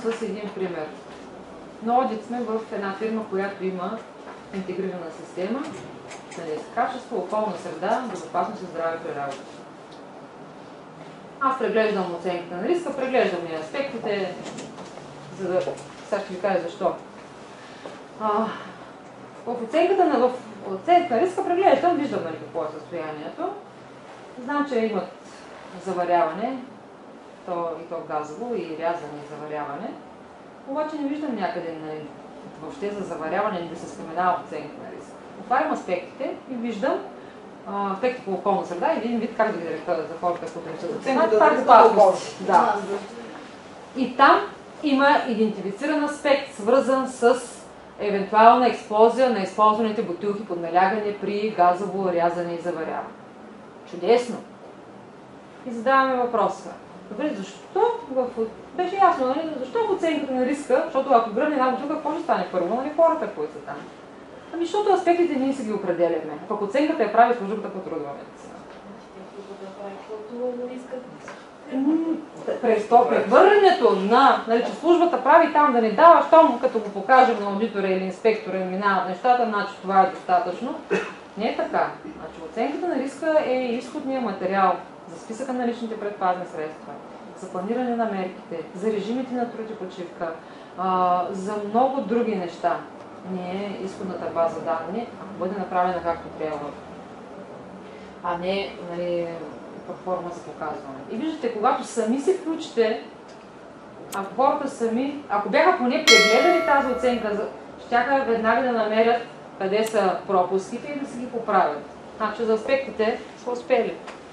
с един пример. На одит сме в една фирма, която има интегрирана система за качество, околна среда, безопасност и здраве при работа. Аз преглеждам оценката на риска, преглеждам и аспектите, за да... Сега ще ви кажа защо. В оценката на риска преглеждам, виждам какво е състоянието. Знам, че имат заваряване, и то газово, и рязане и заваряване. Обаче не виждам някъде въобще за заваряване или да се споменава оценка на риска. Отварям аспектите и виждам аспекти по околна среда и един вид, как да ги нарека за хората, които не са запознати. Да. И там има идентифициран аспект, свързан с евентуална експлозия на използваните бутилки под налягане при газово рязане и заваряване. Чудесно! И задаваме въпроса. Добре, защо беше ясно, нали? Защо в оценката на риска, защото ако гръмне една бутилка, какво ще стане първо, нали? Хората, които са там? Ами, защото аспектите ние си ги определяме. Пък оценката я прави службата по трудова медицина. Прехвърлянето на, че службата прави там да не дава, щом като го покажем на аудитора или инспектора и минават нещата, значи това е достатъчно. Не е така. Значи, оценката на риска е изходния материал за списъка на личните предпазни средства, за планиране на мерките, за режимите на труд и почивка, за много други неща. Не е изходната база данни, ако бъде направена както трябва, а не, нали, форма за показване. И виждате, когато сами се включите, ако хората сами, ако бяха поне прегледали тази оценка, щяха веднага да намерят къде са пропуските и да си ги поправят. Значи за аспектите са успели.